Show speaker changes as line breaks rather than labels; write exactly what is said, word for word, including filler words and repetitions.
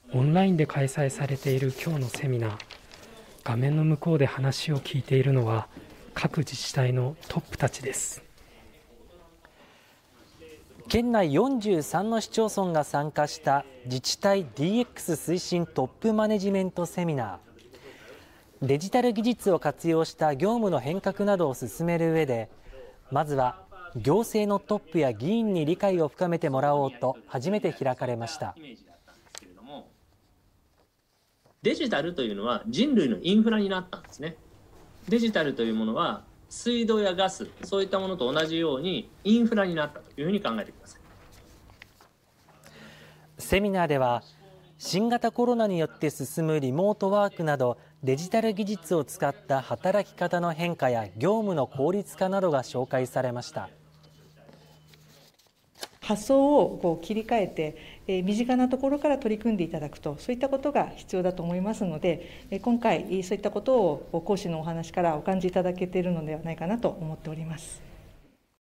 オンラインで開催されている今日のセミナー、画面の向こうで話を聞いているのは各自治体のトップたちです。
県内よんじゅうさんの市町村が参加した自治体 ディーエックス 推進トップマネジメントセミナー。デジタル技術を活用した業務の変革などを進める上で、まずは行政のトップや議員に理解を深めてもらおうと初めて開かれました。
デジタルというのは人類のインフラになったんですね。デジタルというものは水道やガス、そういったものと同じようにインフラになったというふうに考えてください。
セミナーでは新型コロナによって進むリモートワークなどデジタル技術を使った働き方の変化や業務の効率化などが紹介されました。
発想をこう切り替えて、えー、身近なところから取り組んでいただくと、そういったことが必要だと思いますので、えー、今回そういったことを講師のお話からお感じいただけているのではないかなと思っております。